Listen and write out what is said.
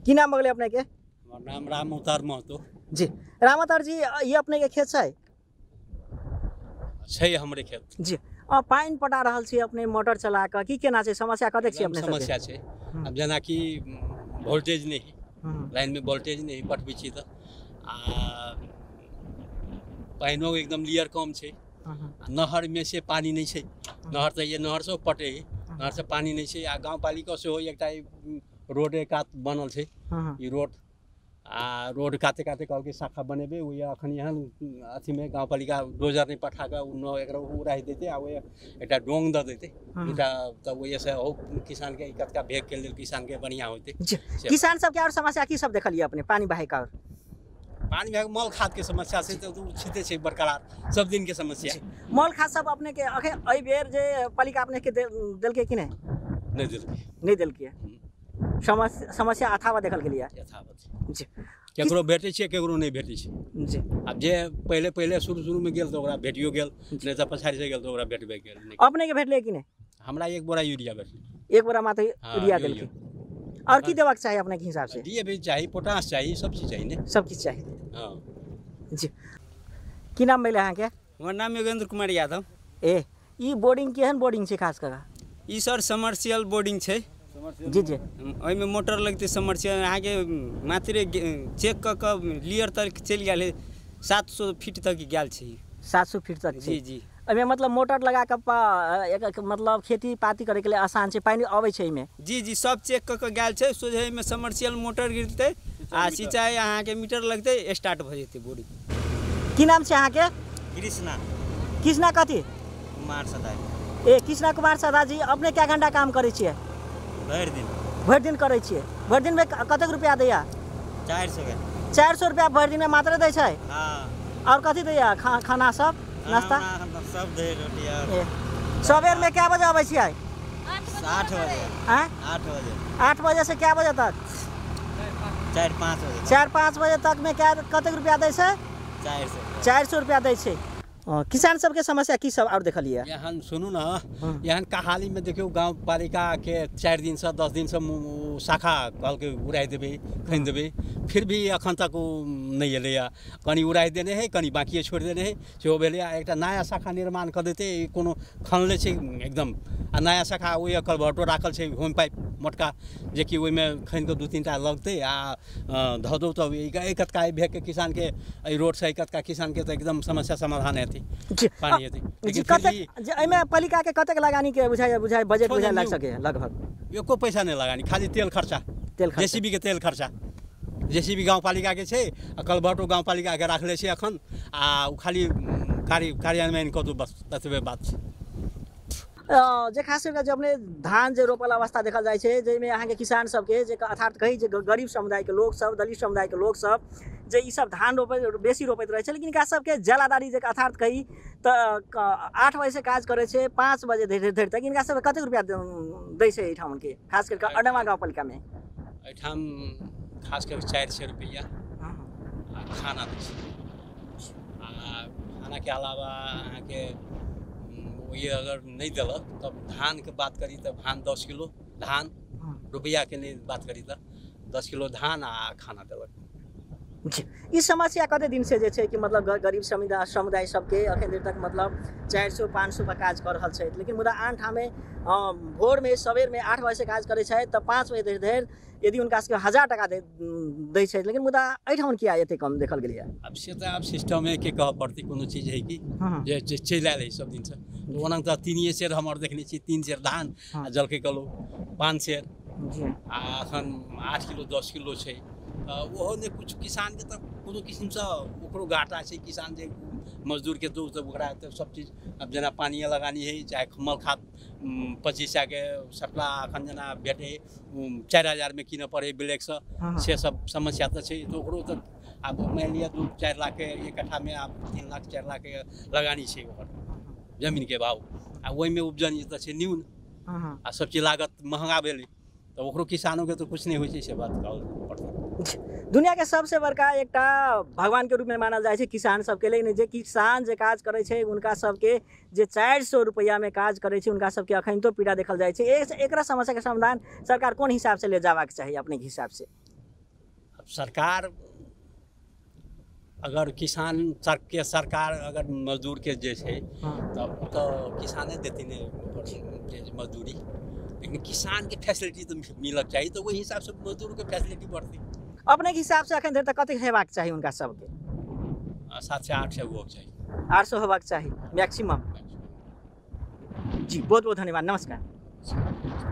की नाम बगले अपने के? हमार नाम राम अवतार महतो जी। राम अवतार जी, ये अपने के खेत छै हमरे खेत जी। पानी पटा रहल छी अपने मोटर चला के, की केना छै समस्या कतेक छै अपने सबके? समस्या छै। अब जेना कि वोल्टेज नहीं, लाइन में वोल्टेज नहीं पटबै छी त आ पानिओ एकदम क्लियर कम छै। नहर में से पानी नहीं छै। नहर त ये नहर से पटे, नहर से पानी नहीं छै। आ गाँव पालिका से हो एकटा रोड कात बनल छै। ई रोड रोड काते काते कहल के शाखा बनेबे उ अखन यहाँ अथी में गाँव पालिका डोजर नहीं पठा के न एकरा उड़ाई देते आ एकटा डोंग द देते दुटा, तब वजह से हो किसान के कतका भेग के लेल किसान के बढ़िया होते। किसान सब के और समस्या की सब देखलिए अपने? पानी बहाय का पानी में मल खाद के समस्या से तो छिते छै बरकरार सब दिन के समस्या। मल खाद सब अपने के अई बेर जे पालिका अपने के देल के कि नहीं देल के समस्या अथावत देखल के लिए यथावत जी। केकरो भेटै छै केकरो नहीं भेटै छै जी। अब जे पहले शुरू में गेल तो ओकरा भेटियो गेल, नहीं तो पछाड़ी से गेल तो ओकरा भेटबे गेल। अपने के भेटले कि नहीं? हमरा 1 बोरा यूरिया भेटले, 1 बोरा मात्र यूरिया देल के। और की देबाक चाहिए अपने के हिसाब से? डीएपी चाहिए, पोटास चाहिए, सब चीज चाहिए ने, सब चीज चाहिए। हां जी। की नाम भेले अहाँ के? हमर नाम योगेंद्र कुमार यादव। ई बोर्डिंग केहन बोर्डिंग छै खास कर? ई सर समर्शियल बोर्डिंग छै। जी जी। ओइ में मोटर लगते समर्शियल अहाँ के मात्र चेक क क्लियर तक चल गेल 700 फीट तक गेल छै। 700 फीट तक जी जी। एमे मतलब मोटर लगा के मतलब खेती पाती करे के लिए आसान छै, पानी आवे छै में? जी जी, सब चेक क गेल छै। सोझे में समर्शियल मोटर गिरते आ सिंचाई अहाँ के मीटर लगते स्टार्ट भ जेते बोर्डिंग। की नाम छै अहाँ के? कृष्णा। कृष्णा कथि? कुमार सदा। कृष्णा कुमार सदा जी, अपने क्या घंटा काम करे छिए? भरि दिन करे छिए। भरि दिन में कतेक रुपया दैया? 400 के। 400 रुपया भरि दिन में मात्र दै छै? हां। और कथि दैया? खाना सब नाश्ता सब दे, रोटी और। सवेर में क्या बजे आबै छिए? 8 बजे। हैं? 8 बजे। 8 बजे से क्या बजे तक? 4-5 बजे। 4-5 बजे तक में क्या कतेक रुपया दै छै? 400। 400 रुपया दै छै। किसान सब के समस्या की सब और देखलिए? यहाँ सुनू ना, यहाँ कहाली में देखियो गाँव पालिका के 4 दिन से 10 दिन से शाखा कहल के उड़ाई देबे, खन देबे, फिर भी अखन तक नहीं एले। कनी उड़ाई देने है, कनी बाकी छोड़ देने है। सेहो भेले एकटा नया शाखा निर्माण कर देते, कोनो खनले छै एकदम आ नया शाखा ओइ कलभटो राखल छै होम पाइप मोटका, जे कि ओइ में खन के 2-3 टा लगते आ ध दो तब एकतका भेग के किसान के रोड से एकतका किसान के तो एकदम समस्या समाधान है पानी है। लेकिन कतेक एमे पालिका के कतेक लगानी के बुझाय बजट लग सके? लगभग एको पैसा नहीं लगानी, खाली तेल खर्चा, जेसीबी के तेल खर्चा। जेसीबी गाँव पालिका के छै, कलभटो गाँव पालिका के राखले छै अखन आ खाली कार्यान्वयन कदू, बस ततबे बात छै। जे खास करके जब अपने धान जे रोपल अवस्था देखल जाए छै, जेमे अहाँ के किसान सब के जे अर्थात कही जे गरीब समुदाय के लोग सब, दलित समुदाय के लोग सब जे ई सब धान बेसी रोपैत रहे छै, लेकिन इनका सब के जलादारी जे अर्थात कही त 8 बजे से काज करे छै 5 बजे धरि तक, इनका सब कतेक रुपया दै छै एठाम के खास करके अडमा गाँव पालिका में? एठाम खास करके 400 रुपया खाना दै छै। खाना के अलावा अहाँ के ये अगर नहीं दिलक तब धान के बात करी तब धान 10 किलो धान, रुपया के नहीं बात करी तब 10 किलो धान आ खाना दिलक। ई समस्या कते दिन से जे छै कि मतलब गरीब समुदाय सबके अखन देर तक मतलब 400-500 पर काज कर रहल छै, लेकिन मुदा आन ठामे भोर में सवेर में 8 बजे से काज करे छै त 5 बजे धरि यदि उनका सबके 1000 टका दै छै, लेकिन मुदा एठाम किया एते कम देखल गेलिए? अब से त अब सिस्टम है के कह पड़ती कोनो चीज है कि जे चल आयल है सब दिन से। ओना त 3 सेर हमर देखने छी, 3 सेर धान आ जलके कलो 5 सेर आ अखन 8 किलो 10 किलो छै। ओहो ने कुछ किसान के त कोनो किस्म से ओकरो घाटा छै। किसान जे मजदूर के तो ओकरा त सब चीज अब जना पानी लगानी है, चाहे खमल खाद 25 के सटला अखन जना भेटे 4000 में किन पड़े ब्लैक से सब समस्या त छै। तो ओकरो त अब मान लिया 2-4 लाख के एक कट्ठा में आप 3 लाख 4 लाख के लगानी छै ओकर जमीन के भाव आ ओइ में उपजन त छै न्यून आ सब चीज लागत महंगा भेले तो ओकरो किसानों के तो कुछ नहीं होय छै से बात कहल पड़ता। दुनिया के सबसे बड़का एकटा भगवान के रूप में मानल जाए छै किसान सबके, लेकिन जे किसान जे काज करे छै उनका सबके जे 400 रुपया में काज करे छै उनका सबके अखन तो पीड़ा देखल जाए छै। एकरा समस्या के समाधान सरकार कोन हिसाब से ले जावा के चाहिए अपने के हिसाब से? अब सरकार अगर किसान के सरकार अगर मजदूर के जैसे तब तो किसाने देती ने मजदूरी, लेकिन किसान के फैसिलिटी तो मिलक चाहिए, तो वही हिसाब से मजदूर के फैसिलिटी बढ़ती। अपने हिसाब से अखन देर तक कते हेबाक चाही उनका सबके? 7 से 8 होबाक चाहिए। 800 हेबाक चाही मैक्सिमम। जी बहुत बहुत धन्यवाद, नमस्कार।